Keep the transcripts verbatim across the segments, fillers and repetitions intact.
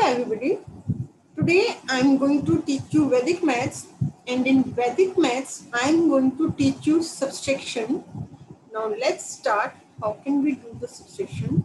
everybody. Today I am going to teach you Vedic maths, and in Vedic maths I am going to teach you subtraction. Now let's start. How can we do the subtraction?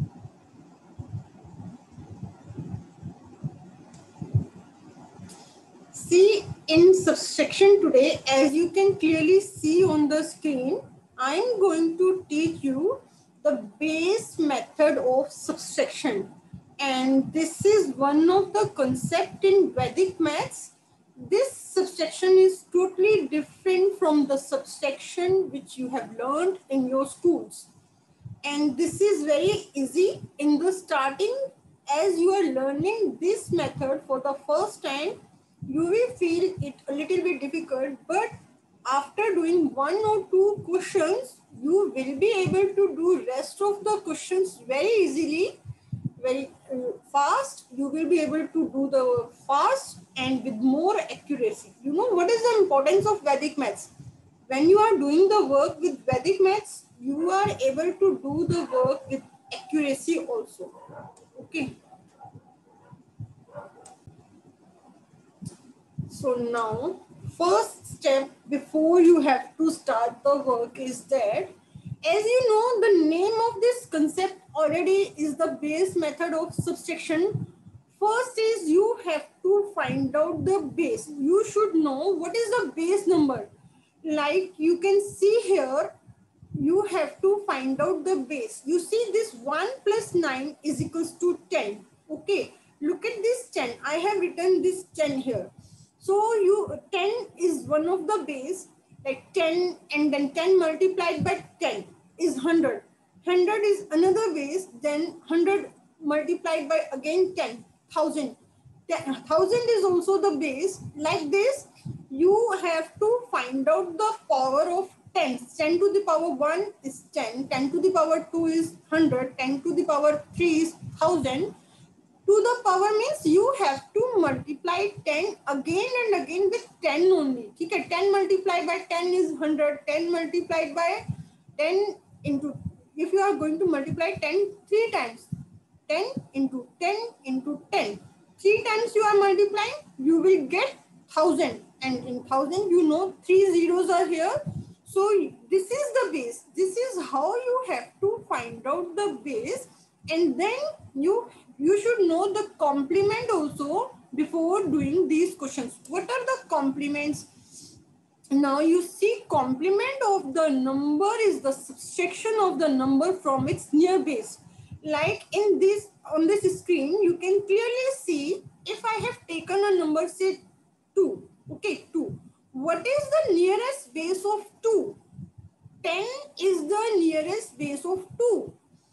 See, in subtraction today, as you can clearly see on the screen, I am going to teach you the base method of subtraction. And this is one of the concept in Vedic maths. This subtraction is totally different from the subtraction which you have learned in your schools. And this is very easy in the starting. As you are learning this method for the first time, you will feel it a little bit difficult, but after doing one or two questions, you will be able to do rest of the questions very easily, very uh, fast. You will be able to do the fast and with more accuracy. You know what is the importance of Vedic maths? When you are doing the work with Vedic maths, you are able to do the work with accuracy also. Okay. So now, first step before you have to start the work is that, as you know, the name of this concept already is the base method of subtraction. First is you have to find out the base. You should know what is the base number. Like you can see here, you have to find out the base. You see this one plus nine is equals to ten. Okay, look at this ten. I have written this ten here. So you ten is one of the base, like ten, and then ten multiplied by ten is one hundred. one hundred is another base, then one hundred multiplied by again ten, one thousand. one thousand is also the base. Like this, you have to find out the power of ten. ten to the power one is ten, ten to the power two is one hundred, ten to the power three is one thousand. To the power means you have to multiply ten again and again with ten only. Okay, ten multiplied by ten is one hundred, ten multiplied by ten into, if you are going to multiply ten three times, ten into ten into ten, three times you are multiplying, you will get one thousand, and in one thousand you know three zeros are here. So this is the base. This is how you have to find out the base, and then you you should know the complement also before doing these questions. What are the complements? Now you see, complement of the number is the subtraction of the number from its near base. Like in this, on this screen, you can clearly see, if I have taken a number, say two, okay, two. What is the nearest base of two? ten is the nearest base of two.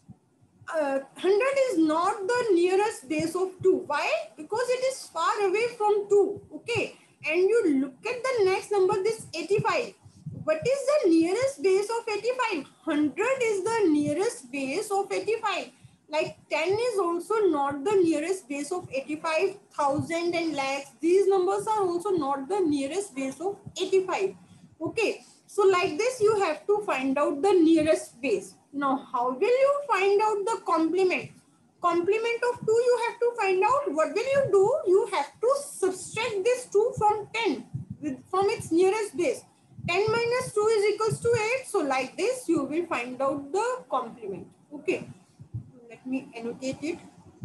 Uh, one hundred is not the nearest base of two. Why? Because it is far away from two. Okay. And you look at the next number, this eighty-five. What is the nearest base of eighty-five? one hundred is the nearest base of eighty-five. Like ten is also not the nearest base of eighty-five. one thousand and lakhs. These numbers are also not the nearest base of eighty-five. Okay. So like this, you have to find out the nearest base. Now, how will you find out the complement? Complement of two, you have to find out. What will you do? You have to subtract this two from ten, with, from its nearest base. ten minus two is equals to eight. So like this, you will find out the complement. Okay. Let me annotate it.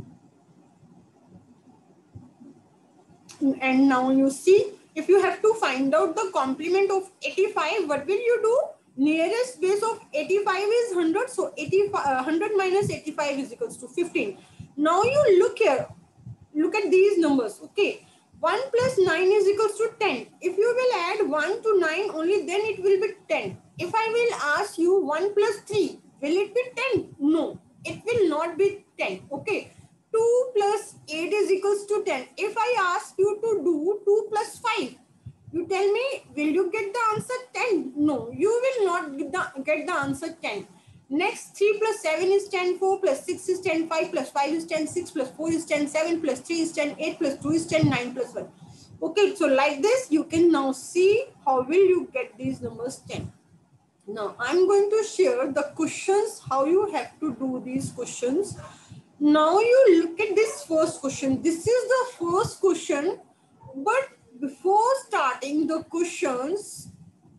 And now you see, if you have to find out the complement of eighty-five, what will you do? Nearest base of eighty-five is one hundred. So eighty-five, uh, one hundred minus eighty-five is equals to fifteen. Now you look here. Look at these numbers. Okay. one plus nine is equals to ten. If you will add one to nine only, then it will be ten. If I will ask you one plus three, will it be ten? No, it will not be ten. Okay. two plus eight is equals to ten. If I ask you to do two plus five, you tell me, will you get the answer ten? No, you will not get the, get the answer ten. Next, three plus seven is ten, four plus six is ten, five plus five is ten, six plus four is ten, seven plus three is ten, eight plus two is ten, nine plus one. Okay, so like this, you can now see how will you get these numbers ten. Now, I'm going to share the questions, how you have to do these questions. Now you look at this first question. This is the first question, but before starting the questions,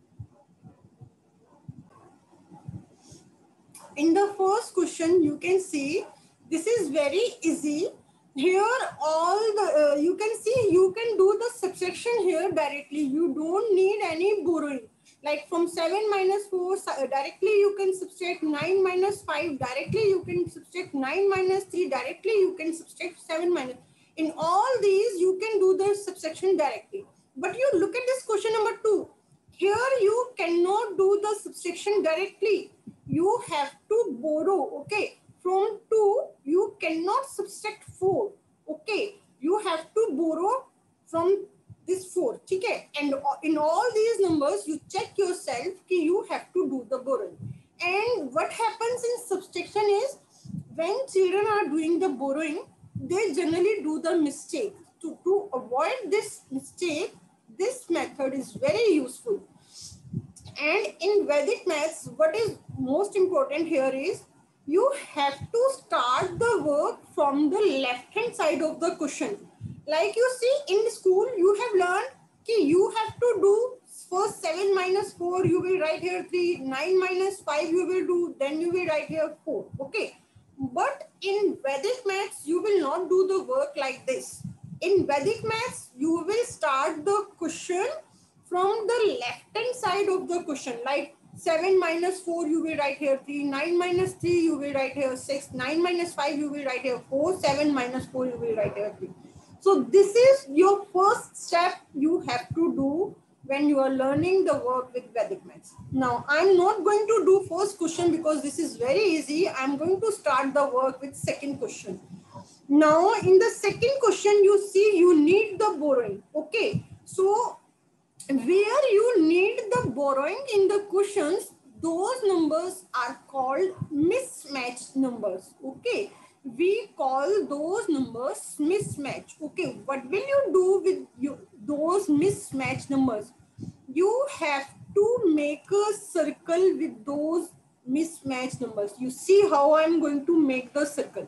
in the first question, you can see this is very easy. Here, all the uh, you can see you can do the subtraction here directly. You don't need any borrowing. Like from seven minus four, uh, directly you can subtract nine minus five. Directly you can subtract nine minus three. Directly you can subtract seven minus. In all these, you can do the subtraction directly. But you look at this question number two. Here you cannot do the subtraction directly. You have to borrow, okay? From two, you cannot subtract four, okay? You have to borrow from this four, okay? And in all these numbers, you check yourself that you have to do the borrowing. And what happens in subtraction is, when children are doing the borrowing, they generally do the mistake. To, to avoid this mistake, this method is very useful. And in Vedic maths, what is most important here is you have to start the work from the left hand side of the question. Like you see in school, you have learned that you have to do first seven minus four, you will write here three, nine minus five you will do, then you will write here four. Okay. But in Vedic maths, you will not do the work like this. In Vedic maths, you will start the question from the left hand side of the question. Like seven minus four, you will write here three, nine minus three, you will write here six, nine minus five, you will write here four, seven minus four, you will write here three. So this is your first step you have to do when you are learning the work with Vedic maths. Now, I'm not going to do first question because this is very easy. I'm going to start the work with second question. Now, in the second question, you see you need the borrowing. Okay. So, where you need the borrowing in the questions, those numbers are called mismatched numbers. Okay. We call those numbers mismatch. Okay. What will you do with you, those mismatched numbers? You have to make a circle with those mismatched numbers. You see how I'm going to make the circle.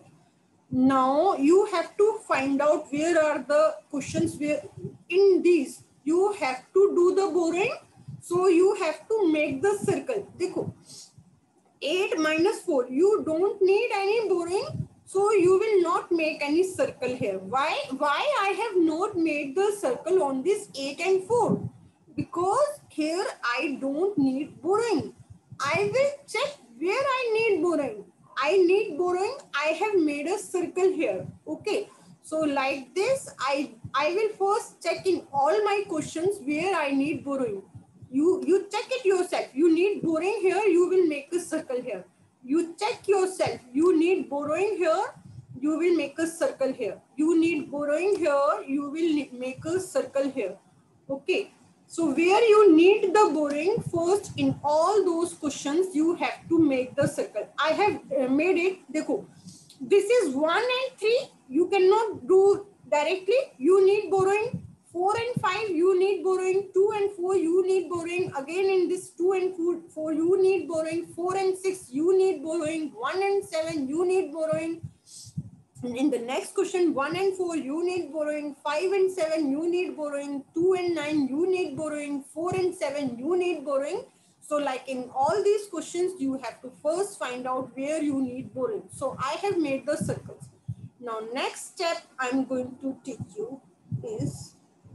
Now you have to find out where are the questions where in these you have to do the borrowing. So you have to make the circle. Dekho, eight minus four, you don't need any borrowing. So you will not make any circle here. Why? Why I have not made the circle on this eight and four? Because here I don't need borrowing. I will check where I need borrowing. I need borrowing. I have made a circle here. Okay. So like this, I, I will first check in all my questions where I need borrowing. You, you check it yourself. You need borrowing here. You will make a circle here. You check yourself. You need borrowing here. You will make a circle here. You need borrowing here. You will make a circle here. Okay. So where you need the borrowing, first in all those questions, you have to make the circle. I have uh, made it. Dekho, this is one and three. You cannot do directly. You need borrowing. Four and five, you need borrowing. Two and four, you need borrowing. Again in this two and four, four, you need borrowing. Four and six, you need borrowing. One and seven, you need borrowing. In the next question, one and four, you need borrowing. Five and seven, you need borrowing. Two and nine, you need borrowing. Four and seven, you need borrowing. So like in all these questions, you have to first find out where you need borrowing. So I have made the circles. Now, next step I'm going to teach you is,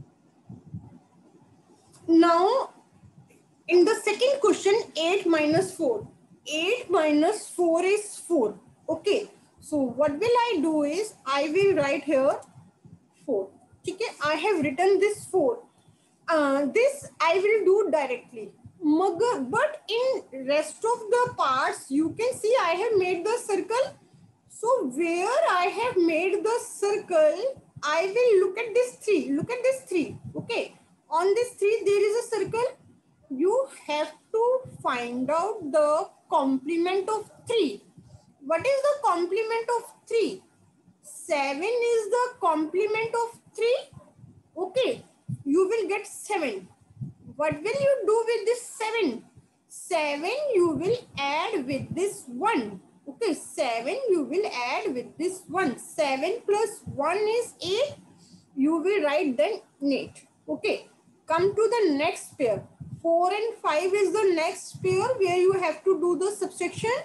now in the second question, eight minus four. eight minus four is four. Okay. So what will I do is, I will write here four. Okay, I have written this four. Uh, this I will do directly. But in rest of the parts, you can see I have made the circle. So where I have made the circle, I will look at this three. Look at this three. Okay. On this three, there is a circle. You have to find out the complement of three. What is the complement of three? seven is the complement of three. Okay. You will get seven. What will you do with this seven? seven you will add with this one. Okay, seven you will add with this one. seven plus one is eight. You will write then eight. Okay, come to the next pair. four and five is the next pair where you have to do the subtraction.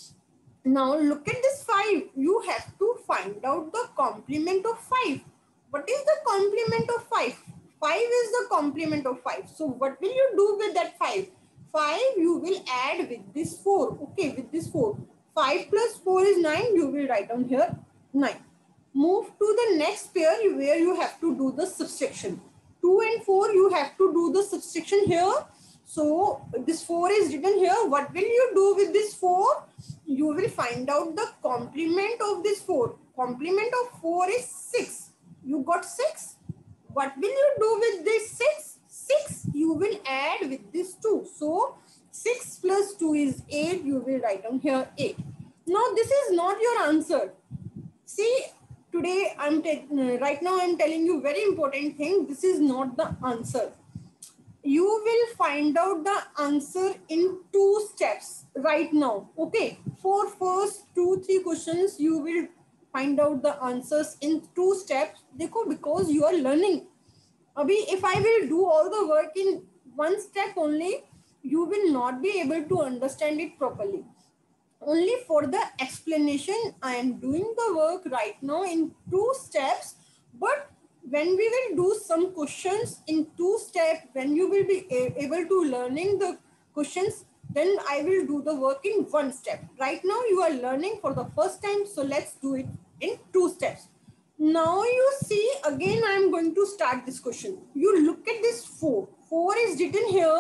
Now look at this five. You have to find out the complement of five. What is the complement of five? five is the complement of five. So what will you do with that five? five you will add with this four. Okay, with this four. five plus four is nine. You will write down here nine. Move to the next pair where you have to do the subtraction. two and four you have to do the subtraction here. So this four is written here. What will you do with this four? You will find out the complement of this four. Complement of four is six. You got six. What will you do with this six? six you will add with this two. So six plus two is eight. You will write down here eight. Now this is not your answer. See, today I'm right now I'm telling you very important thing. This is not the answer. You will find out the answer in two steps right now. Okay, for first two three questions you will find out the answers in two steps. Dekho, because you are learning. Abhi, if I will do all the work in one step only, you will not be able to understand it properly. Only for the explanation, I am doing the work right now in two steps. But when we will do some questions in two steps, when you will be able to learning the questions, then I will do the work in one step. Right now you are learning for the first time, so let's do it in two steps. Now you see, again I am going to start this question. You look at this four. four is written here.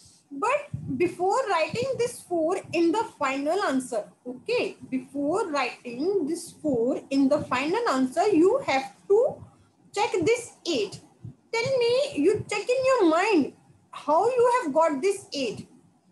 But before writing this four in the final answer, okay, before writing this four in the final answer, you have to check this eight. Tell me, you check in your mind how you have got this eight.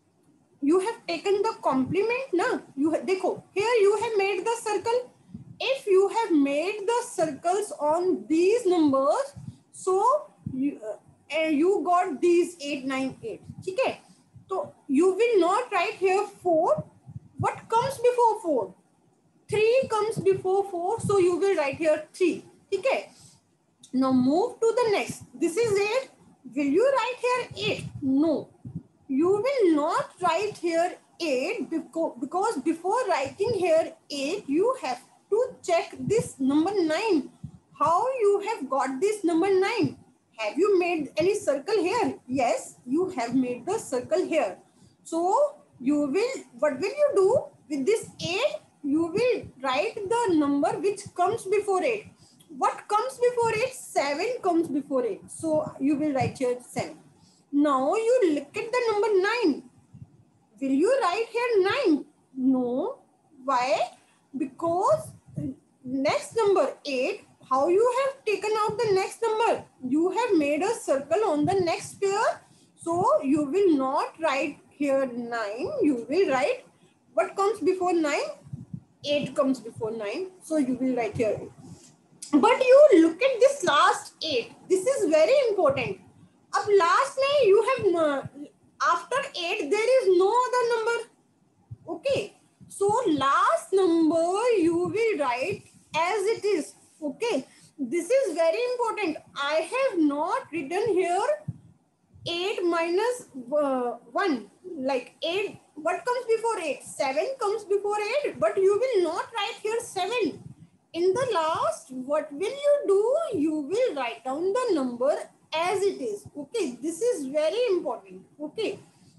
You have taken the complement, na? You dekho, here you have made the circle. If you have made the circles on these numbers, so you, uh, you got these eight, nine, eight. Okay? So you will not write here four. What comes before four? three comes before four. So you will write here three. Okay. Now move to the next. This is eight. Will you write here eight? No. You will not write here eight because, because before writing here eight, you have to check this number nine. How you have got this number nine? Have you made any circle here? Yes, you have made the circle here. So you will, what will you do with this eight? You will write the number which comes before eight. What comes before eight? seven comes before eight. So you will write here seven. Now you look at the number nine. Will you write here nine? No. Why? Because next number eight, how you have taken out the next number? You have made a circle on the next pair. So you will not write here nine. You will write, what comes before nine? eight comes before nine. So you will write here eight. But you look at this last eight. This is very important. Up last nine you have, no, after eight there is no other number. Okay. So last number you will write as it is. Okay. This is very important. I have not written here eight minus uh, one. Like eight. What comes before eight? seven comes before eight. But you will not write here seven. In the last, what will you do? You will write down the number as it is. Okay. This is very important. Okay.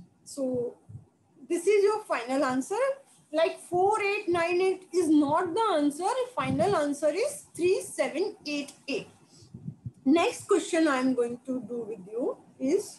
So this is your final answer. Like four, eight, nine, eight is not the answer. Final answer is three, seven, eight, eight. Next question I am going to do with you is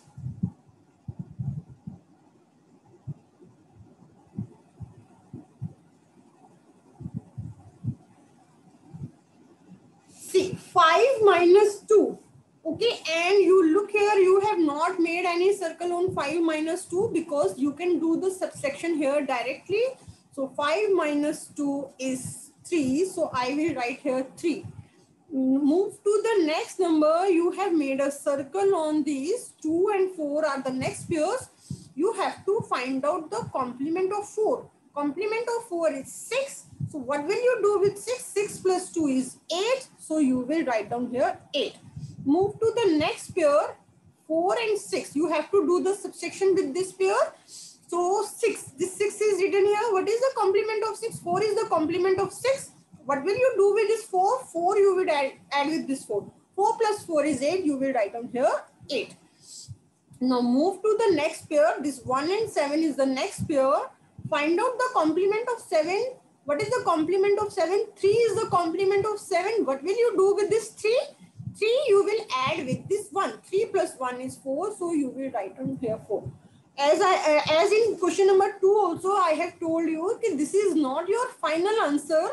see five minus two. Okay, and you look here, you have not made any circle on five minus two because you can do the subtraction here directly. So five minus two is three. So I will write here three. Move to the next number. You have made a circle on these. two and four are the next pairs. You have to find out the complement of four. Complement of four is six. So what will you do with six? six plus two is eight. So you will write down here eight. Move to the next pair, four and six. You have to do the subtraction with this pair. So six, this six is written here. What is the complement of six? four is the complement of six. What will you do with this four? four you will add, add with this four. four plus four is eight. You will write down here eight. Now move to the next pair. This one and seven is the next pair. Find out the complement of seven. What is the complement of seven? three is the complement of seven. What will you do with this three? three you will add with this one. three plus one is four. So you will write down here four. As I uh, as in question number two also, I have told you that this is not your final answer.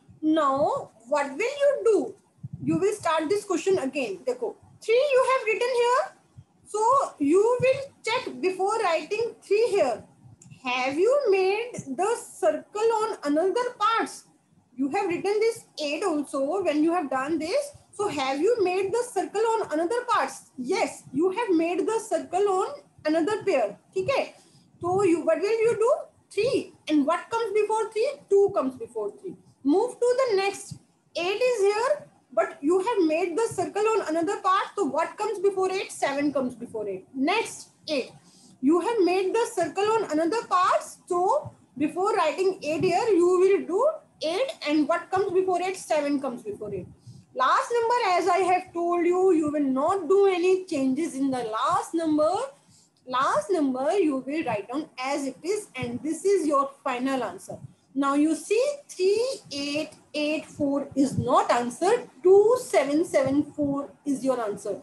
Now what will you do? You will start this question again. Dekho, three you have written here. So you will check before writing three here. Have you made the circle on another parts? You have written this eight also when you have done this. So have you made the circle on another parts? Yes, you have made the circle on another pair. Okay. So you what will you do? three. And what comes before three? two comes before three. Move to the next. eight is here. But you have made the circle on another part. So what comes before eight? seven comes before eight. Next, eight. You have made the circle on another part. So before writing eight here, you will do eight. And what comes before eight? seven comes before eight. Last number, as I have told you, you will not do any changes in the last number. Last number, you will write down as it is. And this is your final answer. Now you see three eight eight four is not answered. two seven seven four is your answer.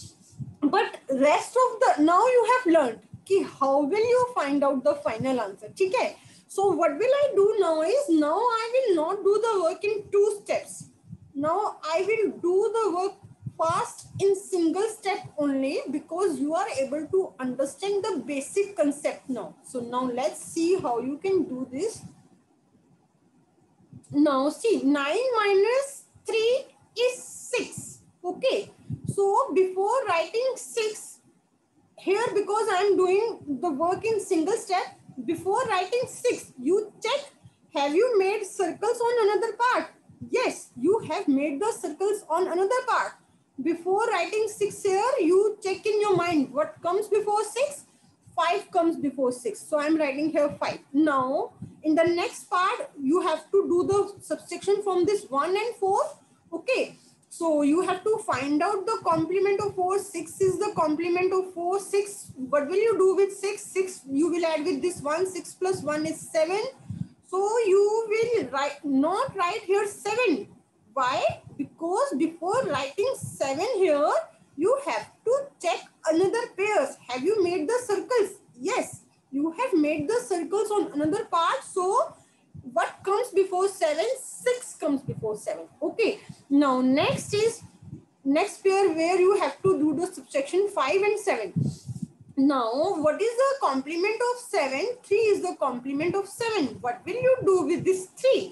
But rest of the, now you have learned ki how will you find out the final answer. Okay? So what will I do now is, now I will not do the work in two steps. Now I will do the work fast in single step only, because you are able to understand the basic concept now. So now let's see how you can do this. Now see, nine minus three is six. Okay. So before writing six here, because I am doing the work in single step, before writing six, you check, have you made circles on another part? Yes, you have made the circles on another part. Before writing six here, you check in your mind what comes before six. five comes before six. So I'm writing here five. Now, in the next part, you have to do the subtraction from this one and four. Okay. So you have to find out the complement of four. six is the complement of four. six. What will you do with six? six you will add with this one. six plus one is seven. So you will write, not write here seven. Why? Because before writing seven here, you have to check another pairs. Have you made the circles? Yes, you have made the circles on another part. So what comes before seven? six comes before seven. Okay. Now next is next pair where you have to do the subtraction five and seven. Now what is the complement of seven? three is the complement of seven. What will you do with this three?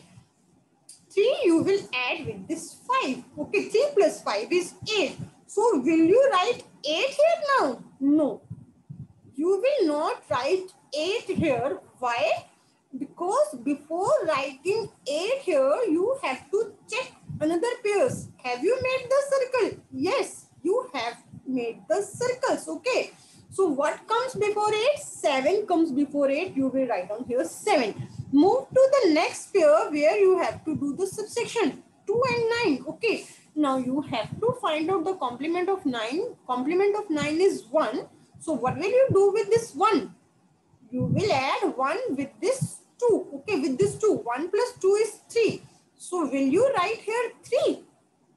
three you will add with this five. Okay, three plus five is eight. So will you write eight here now? No. You will not write eight here. Why? Because before writing eight here, you have to check another pairs. Have you made the circle? Yes, you have made the circles. Okay. So what comes before eight? seven comes before eight. You will write down here seven. Move to the next pair where you have to do the subtraction. two and nine. Okay. Now you have to find out the complement of nine. Complement of nine is one. So what will you do with this one? You will add one with this two. Okay, with this two. one plus two is three. So will you write here three?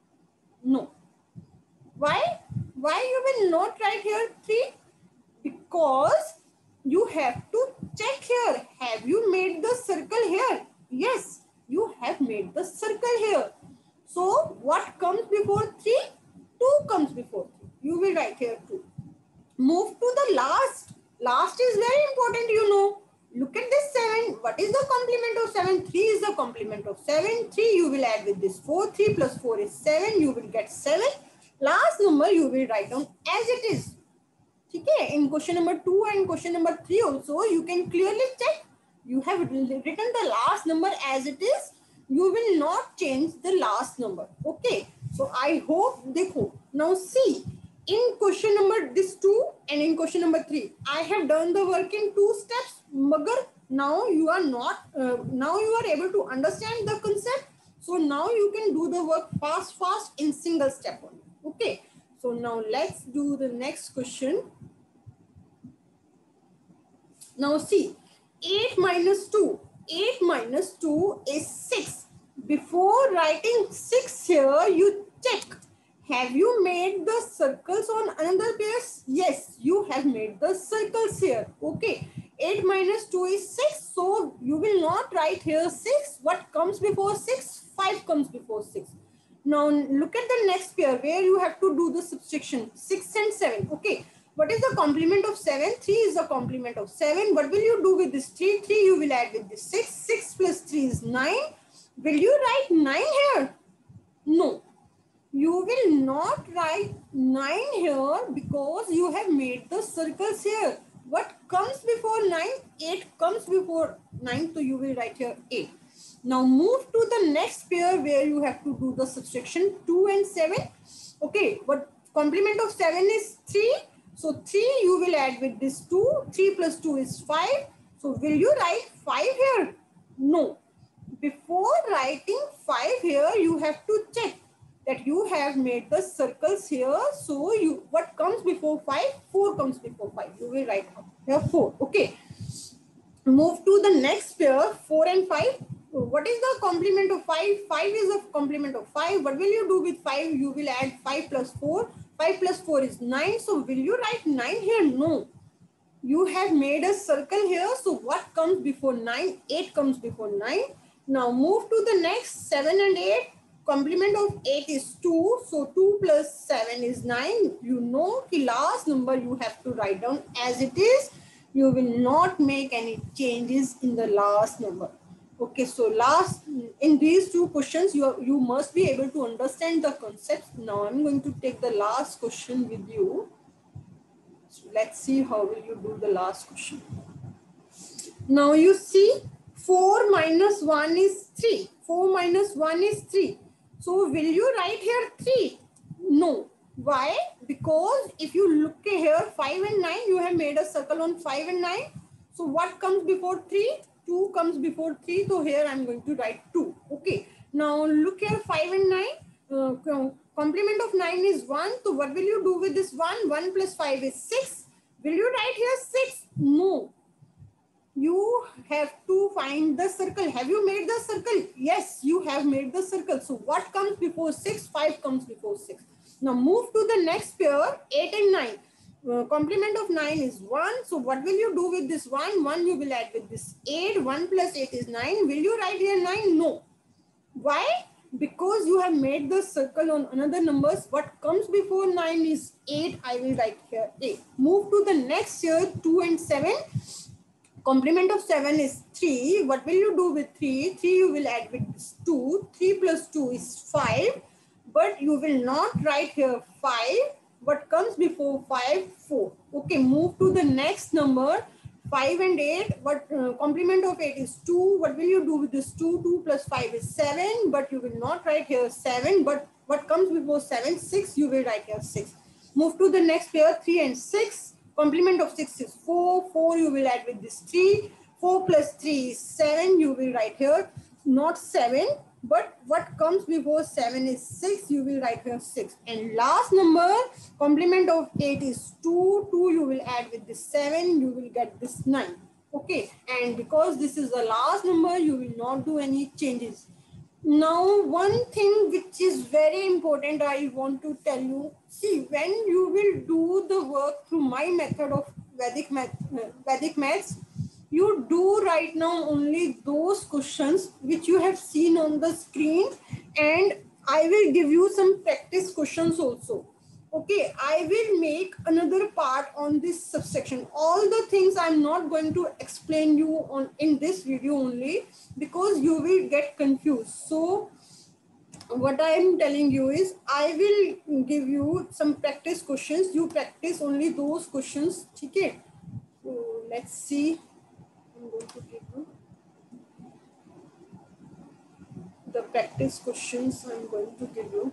No. Why? Why you will not write here three? Because you have to check here. Have you made the circle here? Yes, you have made the circle here. So what comes before three? two comes before three. You will write here two. Move to the last. Last is very important, you know. Look at this seven. What is the complement of seven? three is the complement of seven. three you will add with this four. three plus four is seven. You will get seven. Last number you will write down as it is. Okay, in question number two and question number three also, you can clearly check You have written the last number as it is. You will not change the last number. Okay. So I hope, देखो, now see, in question number this two and in question number three, I have done the work in two steps. Magar now you are not, uh, now you are able to understand the concept. So now you can do the work fast, fast in single step only. Okay. So now let's do the next question. Now see, eight minus two. eight minus two is six. Before writing six here, you check. Have you made the circles on another pairs? Yes, you have made the circles here. Okay. eight minus two is six. So you will not write here six. What comes before six? five comes before six. Now look at the next pair where you have to do the subtraction. six and seven. Okay. What is the complement of seven? three is the complement of seven. What will you do with this three? three you will add with this six. six plus three is nine. Will you write nine here? No. You will not write nine here because you have made the circles here. What comes before nine? eight comes before nine. So you will write here eight. Now move to the next pair where you have to do the subtraction. two and seven. Okay. What complement of seven is three. So three you will add with this two. three plus two is five. So will you write five here? No. Before writing five here, you have to check that you have made the circles here. So you, what comes before five? four comes before five. You will write here four. Okay. Move to the next pair, four and five. What is the complement of five? five is a complement of five. What will you do with five? You will add five plus four. five plus four is nine. So will you write nine here? No. You have made a circle here. So what comes before nine? eight comes before nine. Now move to the next, seven and eight. Complement of eight is two. So two plus seven is nine. You know the last number you have to write down as it is. You will not make any changes in the last number. Okay, so last, in these two questions, you, are, you must be able to understand the concepts. Now I'm going to take the last question with you. So let's see how will you do the last question. Now you see four minus one is three. four minus one is three. So will you write here three? No. Why? Because if you look here, five and nine, you have made a circle on five and nine. So what comes before three? two comes before three. So here I'm going to write two. Okay. Now look here, five and nine. Uh, complement of nine is one. So what will you do with this one? one plus five is six. Will you write here six? No. You have to find the circle. Have you made the circle? Yes, you have made the circle. So what comes before six? five comes before six. Now move to the next pair, eight and nine. Uh, complement of nine is one. So what will you do with this one? one you will add with this eight. one plus eight is nine. Will you write here nine? No. Why? Because you have made the circle on another numbers. What comes before nine is eight. I will write here eight. Move to the next here, two and seven. Complement of seven is three. What will you do with three? three you will add with this two. three plus two is five. But you will not write here five. What comes before five? four. Okay, move to the next number. five and eight. What uh, complement of eight is two. What will you do with this two? two plus five is seven. But you will not write here seven. But what comes before seven? six. You will write here six. Move to the next pair, three and six. Complement of six is four. four you will add with this three. four plus three is seven. You will write here not seven. But what comes before seven is six. You will write here six. And last number, complement of eight is two. two you will add with this seven. You will get this nine. Okay. And because this is the last number, you will not do any changes. Now, one thing which is very important, I want to tell you. See, when you will do the work through my method of Vedic math, Vedic maths, you do right now only those questions which you have seen on the screen, and I will give you some practice questions also. Okay, I will make another part on this subsection. All the things I'm not going to explain you on in this video only because you will get confused. So what I am telling you is I will give you some practice questions. You practice only those questions. Okay, so let's see. I'm going to give you the practice questions I'm going to give you.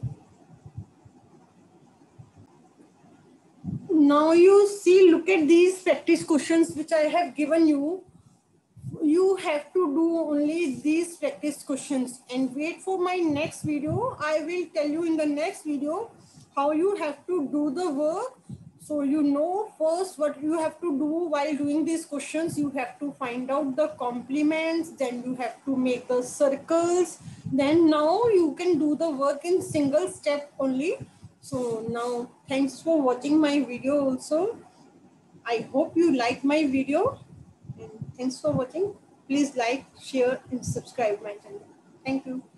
Now you see, look at these practice questions which I have given you. You have to do only these practice questions and wait for my next video. I will tell you in the next video how you have to do the work. So you know first what you have to do while doing these questions. You have to find out the complements, then you have to make the circles. Then now you can do the work in single step only. So now thanks for watching my video also. I hope you like my video. And thanks for watching. Please like, share, and subscribe my channel. Thank you.